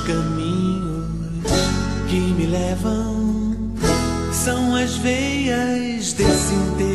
caminhos que me levam são as veias desse inteiro.